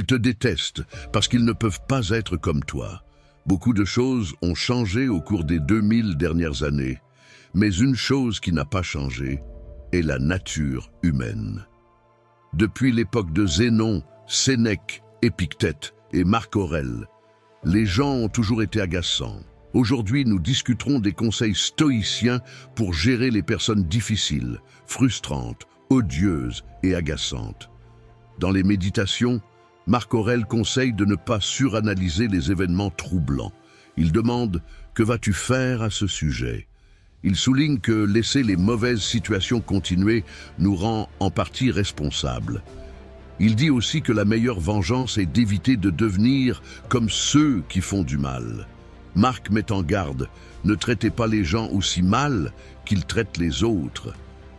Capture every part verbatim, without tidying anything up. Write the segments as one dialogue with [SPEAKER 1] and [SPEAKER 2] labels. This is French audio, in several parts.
[SPEAKER 1] Ils te détestent parce qu'ils ne peuvent pas être comme toi. Beaucoup de choses ont changé au cours des deux mille dernières années, mais une chose qui n'a pas changé est la nature humaine. Depuis l'époque de Zénon, Sénèque, Épictète et Marc Aurèle, les gens ont toujours été agaçants. Aujourd'hui, nous discuterons des conseils stoïciens pour gérer les personnes difficiles, frustrantes, odieuses et agaçantes. Dans les méditations, Marc Aurèle conseille de ne pas suranalyser les événements troublants. Il demande « Que vas-tu faire à ce sujet ?» Il souligne que laisser les mauvaises situations continuer nous rend en partie responsables. Il dit aussi que la meilleure vengeance est d'éviter de devenir comme ceux qui font du mal. Marc met en garde, ne traitez pas les gens aussi mal qu'ils traitent les autres.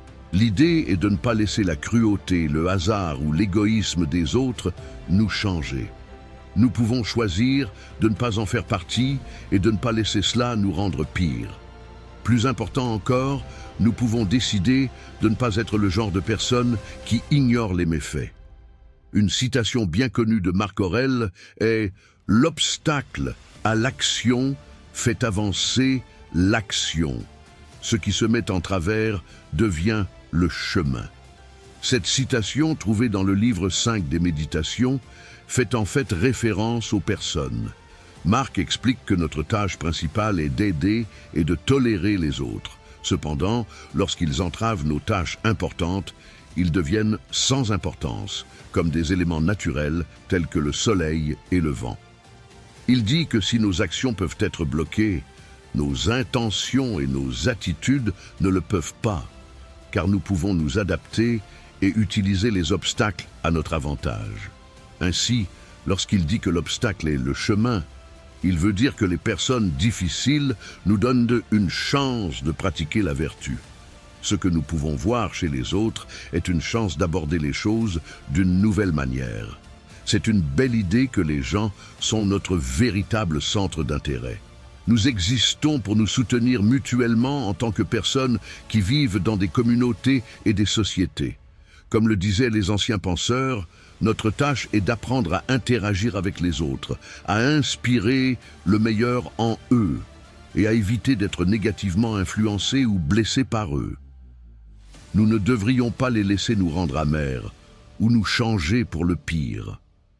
[SPEAKER 1] L'idée est de ne pas laisser la cruauté, le hasard ou l'égoïsme des autres nous changer. Nous pouvons choisir de ne pas en faire partie et de ne pas laisser cela nous rendre pire. Plus important encore, nous pouvons décider de ne pas être le genre de personne qui ignore les méfaits. Une citation bien connue de Marc Aurèle est « L'obstacle à l'action fait avancer l'action. Ce qui se met en travers devient le chemin. » Cette citation, trouvée dans le livre cinq des Méditations, fait en fait référence aux personnes. Marc explique que notre tâche principale est d'aider et de tolérer les autres. Cependant, lorsqu'ils entravent nos tâches importantes, ils deviennent sans importance, comme des éléments naturels tels que le soleil et le vent. Il dit que si nos actions peuvent être bloquées, nos intentions et nos attitudes ne le peuvent pas, car nous pouvons nous adapter et utiliser les obstacles à notre avantage. Ainsi, lorsqu'il dit que l'obstacle est le chemin, il veut dire que les personnes difficiles nous donnent une chance de pratiquer la vertu. Ce que nous pouvons voir chez les autres est une chance d'aborder les choses d'une nouvelle manière. C'est une belle idée que les gens sont notre véritable centre d'intérêt. Nous existons pour nous soutenir mutuellement en tant que personnes qui vivent dans des communautés et des sociétés. Comme le disaient les anciens penseurs, notre tâche est d'apprendre à interagir avec les autres, à inspirer le meilleur en eux et à éviter d'être négativement influencés ou blessés par eux. Nous ne devrions pas les laisser nous rendre amers ou nous changer pour le pire.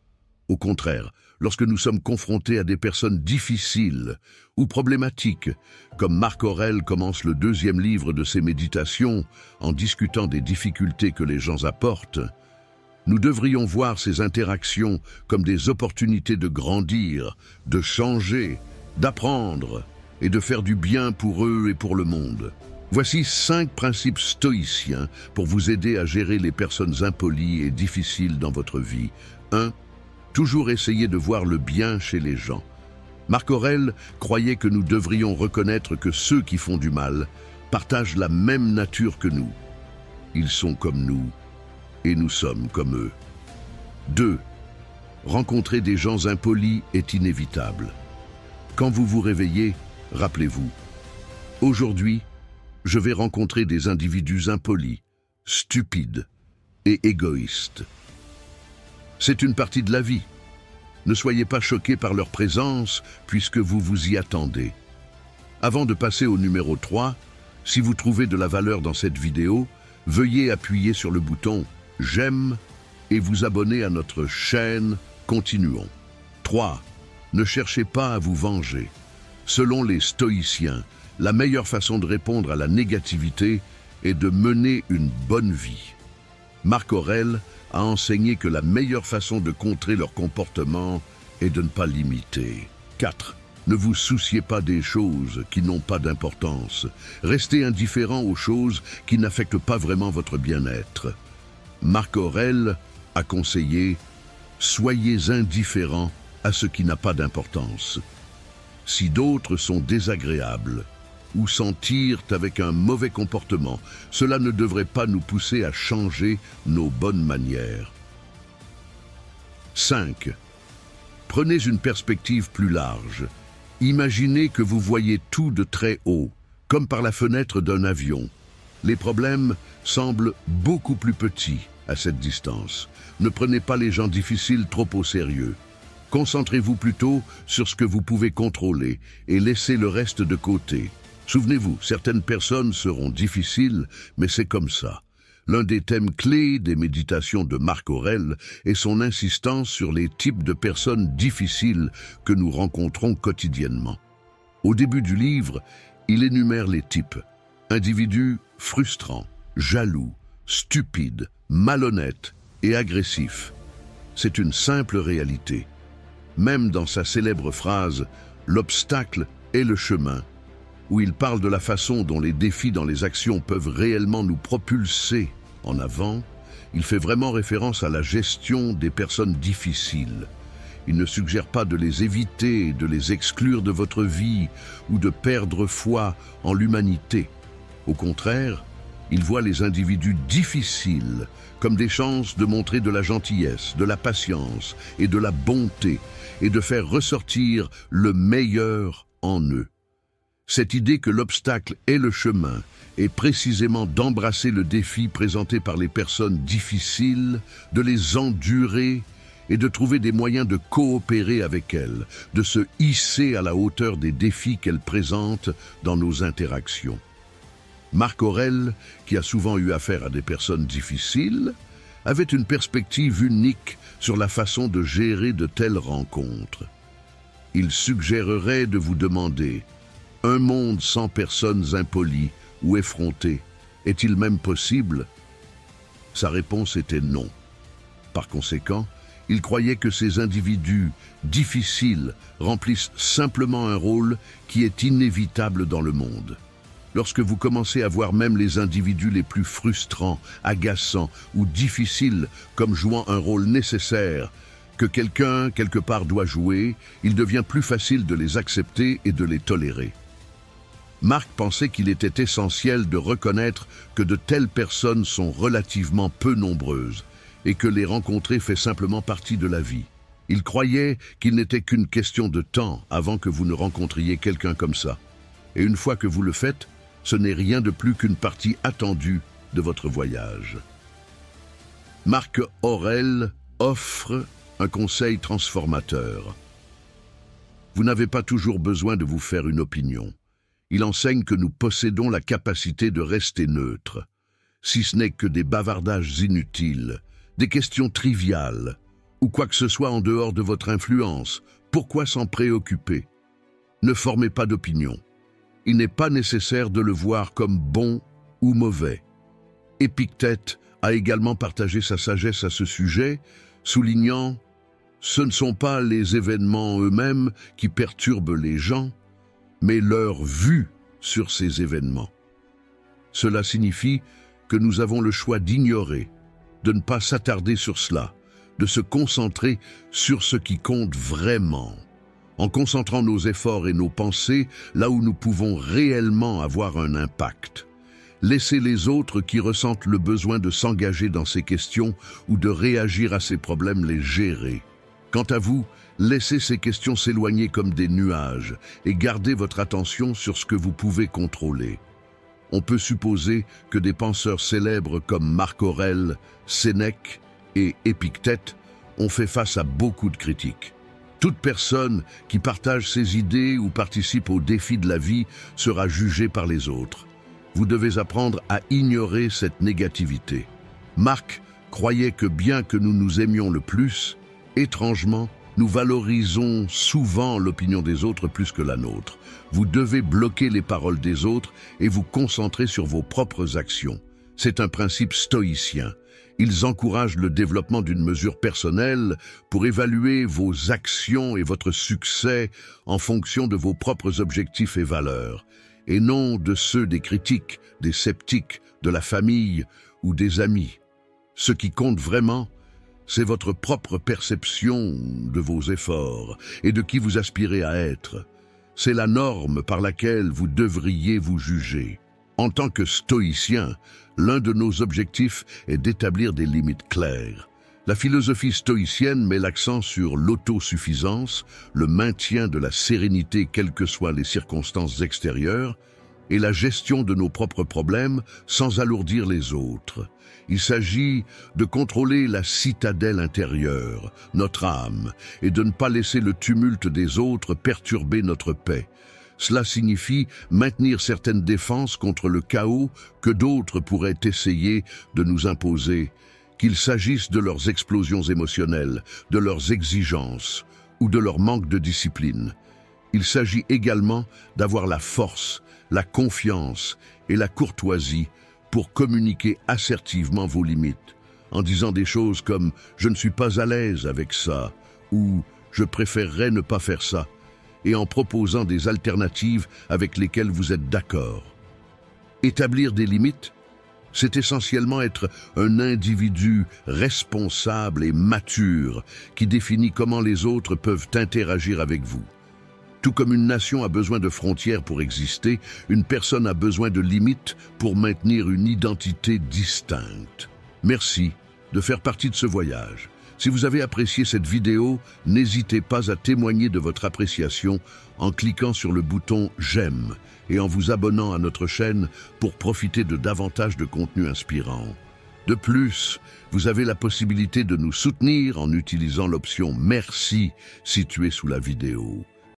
[SPEAKER 1] Au contraire, lorsque nous sommes confrontés à des personnes difficiles ou problématiques, comme Marc Aurèle commence le deuxième livre de ses méditations en discutant des difficultés que les gens apportent, nous devrions voir ces interactions comme des opportunités de grandir, de changer, d'apprendre et de faire du bien pour eux et pour le monde. Voici cinq principes stoïciens pour vous aider à gérer les personnes impolies et difficiles dans votre vie. un. Toujours essayer de voir le bien chez les gens. Marc Aurèle croyait que nous devrions reconnaître que ceux qui font du mal partagent la même nature que nous. Ils sont comme nous et nous sommes comme eux. deux. Rencontrer des gens impolis est inévitable. Quand vous vous réveillez, rappelez-vous, aujourd'hui, je vais rencontrer des individus impolis, stupides et égoïstes. C'est une partie de la vie. Ne soyez pas choqués par leur présence puisque vous vous y attendez. Avant de passer au numéro trois, si vous trouvez de la valeur dans cette vidéo, veuillez appuyer sur le bouton « J'aime » et vous abonner à notre chaîne. Continuons. trois. Ne cherchez pas à vous venger. Selon les stoïciens, la meilleure façon de répondre à la négativité est de mener une bonne vie. Marc Aurèle a enseigné que la meilleure façon de contrer leur comportement est de ne pas l'imiter. quatre. Ne vous souciez pas des choses qui n'ont pas d'importance. Restez indifférent aux choses qui n'affectent pas vraiment votre bien-être. Marc Aurèle a conseillé « Soyez indifférents à ce qui n'a pas d'importance. Si d'autres sont désagréables ou s'en tirent avec un mauvais comportement, cela ne devrait pas nous pousser à changer nos bonnes manières. » cinq. Prenez une perspective plus large. Imaginez que vous voyez tout de très haut, comme par la fenêtre d'un avion. Les problèmes semblent beaucoup plus petits à cette distance. Ne prenez pas les gens difficiles trop au sérieux. Concentrez-vous plutôt sur ce que vous pouvez contrôler et laissez le reste de côté. Souvenez-vous, certaines personnes seront difficiles, mais c'est comme ça. L'un des thèmes clés des méditations de Marc Aurèle est son insistance sur les types de personnes difficiles que nous rencontrons quotidiennement. Au début du livre, il énumère les types. Individus frustrants, jaloux, stupides, malhonnêtes et agressifs. C'est une simple réalité. Même dans sa célèbre phrase « L'obstacle est le chemin », où il parle de la façon dont les défis dans les actions peuvent réellement nous propulser en avant, il fait vraiment référence à la gestion des personnes difficiles. Il ne suggère pas de les éviter, de les exclure de votre vie ou de perdre foi en l'humanité. Au contraire, il voit les individus difficiles comme des chances de montrer de la gentillesse, de la patience et de la bonté et de faire ressortir le meilleur en eux. Cette idée que l'obstacle est le chemin est précisément d'embrasser le défi présenté par les personnes difficiles, de les endurer et de trouver des moyens de coopérer avec elles, de se hisser à la hauteur des défis qu'elles présentent dans nos interactions. Marc Aurèle, qui a souvent eu affaire à des personnes difficiles, avait une perspective unique sur la façon de gérer de telles rencontres. Il suggérerait de vous demander « Un monde sans personnes impolies ou effrontées, est-il même possible ?» Sa réponse était non. Par conséquent, il croyait que ces individus difficiles remplissent simplement un rôle qui est inévitable dans le monde. Lorsque vous commencez à voir même les individus les plus frustrants, agaçants ou difficiles comme jouant un rôle nécessaire que quelqu'un, quelque part, doit jouer, il devient plus facile de les accepter et de les tolérer. Marc pensait qu'il était essentiel de reconnaître que de telles personnes sont relativement peu nombreuses et que les rencontrer fait simplement partie de la vie. Il croyait qu'il n'était qu'une question de temps avant que vous ne rencontriez quelqu'un comme ça. Et une fois que vous le faites, ce n'est rien de plus qu'une partie attendue de votre voyage. Marc Aurèle offre un conseil transformateur. Vous n'avez pas toujours besoin de vous faire une opinion. Il enseigne que nous possédons la capacité de rester neutre, si ce n'est que des bavardages inutiles, des questions triviales, ou quoi que ce soit en dehors de votre influence. Pourquoi s'en préoccuper? Ne formez pas d'opinion. Il n'est pas nécessaire de le voir comme bon ou mauvais. Épictète a également partagé sa sagesse à ce sujet, soulignant « Ce ne sont pas les événements eux-mêmes qui perturbent les gens, mais leur vue sur ces événements. Cela signifie que nous avons le choix d'ignorer, de ne pas s'attarder sur cela, de se concentrer sur ce qui compte vraiment, en concentrant nos efforts et nos pensées là où nous pouvons réellement avoir un impact. Laissez les autres qui ressentent le besoin de s'engager dans ces questions ou de réagir à ces problèmes les gérer. Quant à vous, laissez ces questions s'éloigner comme des nuages et gardez votre attention sur ce que vous pouvez contrôler. On peut supposer que des penseurs célèbres comme Marc Aurèle, Sénèque et Épictète ont fait face à beaucoup de critiques. Toute personne qui partage ses idées ou participe aux défis de la vie sera jugée par les autres. Vous devez apprendre à ignorer cette négativité. Marc croyait que bien que nous nous aimions le plus, étrangement, nous valorisons souvent l'opinion des autres plus que la nôtre. Vous devez bloquer les paroles des autres et vous concentrer sur vos propres actions. C'est un principe stoïcien. Ils encouragent le développement d'une mesure personnelle pour évaluer vos actions et votre succès en fonction de vos propres objectifs et valeurs, et non de ceux des critiques, des sceptiques, de la famille ou des amis. Ce qui compte vraiment, c'est votre propre perception de vos efforts et de qui vous aspirez à être. C'est la norme par laquelle vous devriez vous juger. En tant que stoïcien, l'un de nos objectifs est d'établir des limites claires. La philosophie stoïcienne met l'accent sur l'autosuffisance, le maintien de la sérénité quelles que soient les circonstances extérieures, et la gestion de nos propres problèmes sans alourdir les autres. Il s'agit de contrôler la citadelle intérieure, notre âme, et de ne pas laisser le tumulte des autres perturber notre paix. Cela signifie maintenir certaines défenses contre le chaos que d'autres pourraient essayer de nous imposer, qu'il s'agisse de leurs explosions émotionnelles, de leurs exigences ou de leur manque de discipline. Il s'agit également d'avoir la force, la confiance et la courtoisie pour communiquer assertivement vos limites, en disant des choses comme « je ne suis pas à l'aise avec ça » ou « je préférerais ne pas faire ça » et en proposant des alternatives avec lesquelles vous êtes d'accord. Établir des limites, c'est essentiellement être un individu responsable et mature qui définit comment les autres peuvent interagir avec vous. Tout comme une nation a besoin de frontières pour exister, une personne a besoin de limites pour maintenir une identité distincte. Merci de faire partie de ce voyage. Si vous avez apprécié cette vidéo, n'hésitez pas à témoigner de votre appréciation en cliquant sur le bouton « J'aime » et en vous abonnant à notre chaîne pour profiter de davantage de contenu inspirant. De plus, vous avez la possibilité de nous soutenir en utilisant l'option « Merci » située sous la vidéo.